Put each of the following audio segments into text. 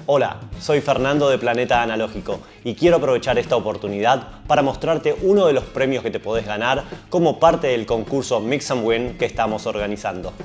Hola, soy Fernando de Planeta Analógico y quiero aprovechar esta oportunidad para mostrarte uno de los premios que te podés ganar como parte del concurso Mix and Win que estamos organizando.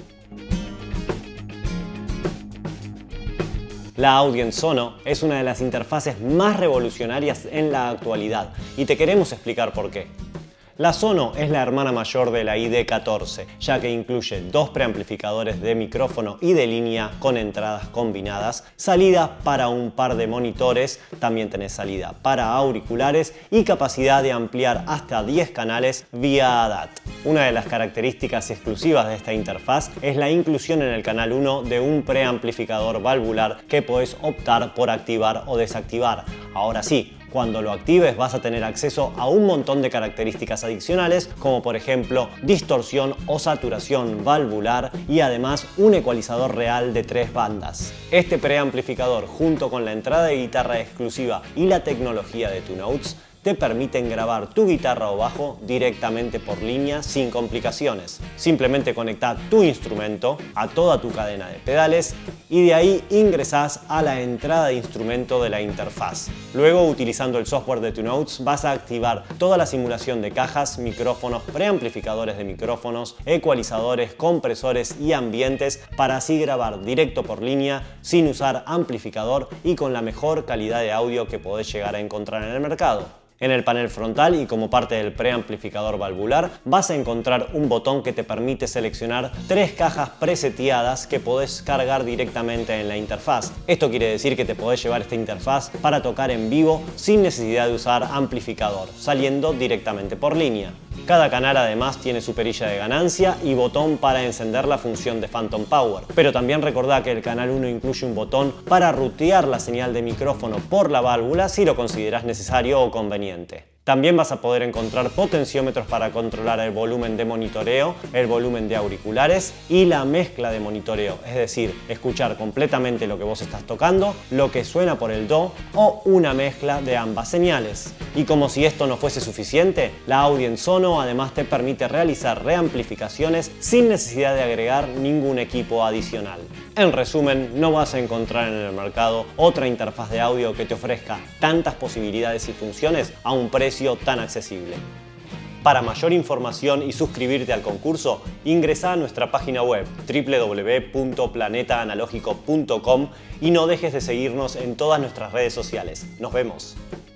La Audience Sono es una de las interfaces más revolucionarias en la actualidad y te queremos explicar por qué. La Sono es la hermana mayor de la ID14, ya que incluye dos preamplificadores de micrófono y de línea con entradas combinadas, salida para un par de monitores, también tenés salida para auriculares y capacidad de ampliar hasta 10 canales vía ADAT. Una de las características exclusivas de esta interfaz es la inclusión en el canal 1 de un preamplificador valvular que podés optar por activar o desactivar. Ahora sí, cuando lo actives vas a tener acceso a un montón de características adicionales, como por ejemplo distorsión o saturación valvular y además un ecualizador real de 3 bandas. Este preamplificador, junto con la entrada de guitarra exclusiva y la tecnología de Tunauts, te permiten grabar tu guitarra o bajo directamente por línea sin complicaciones. Simplemente conecta tu instrumento a toda tu cadena de pedales y de ahí ingresás a la entrada de instrumento de la interfaz. Luego, utilizando el software de Tunauts, vas a activar toda la simulación de cajas, micrófonos, preamplificadores de micrófonos, ecualizadores, compresores y ambientes para así grabar directo por línea sin usar amplificador y con la mejor calidad de audio que podés llegar a encontrar en el mercado. En el panel frontal y como parte del preamplificador valvular vas a encontrar un botón que te permite seleccionar 3 cajas preseteadas que podés cargar directamente en la interfaz. Esto quiere decir que te podés llevar esta interfaz para tocar en vivo sin necesidad de usar amplificador, saliendo directamente por línea. Cada canal además tiene su perilla de ganancia y botón para encender la función de Phantom Power. Pero también recordá que el canal 1 incluye un botón para rutear la señal de micrófono por la válvula si lo consideras necesario o conveniente. También vas a poder encontrar potenciómetros para controlar el volumen de monitoreo, el volumen de auriculares y la mezcla de monitoreo, es decir, escuchar completamente lo que vos estás tocando, lo que suena por el do o una mezcla de ambas señales. Y como si esto no fuese suficiente, la Audience Sono además te permite realizar reamplificaciones sin necesidad de agregar ningún equipo adicional. En resumen, no vas a encontrar en el mercado otra interfaz de audio que te ofrezca tantas posibilidades y funciones a un precio tan accesible. Para mayor información y suscribirte al concurso, ingresa a nuestra página web www.planetaanalogico.com y no dejes de seguirnos en todas nuestras redes sociales. ¡Nos vemos!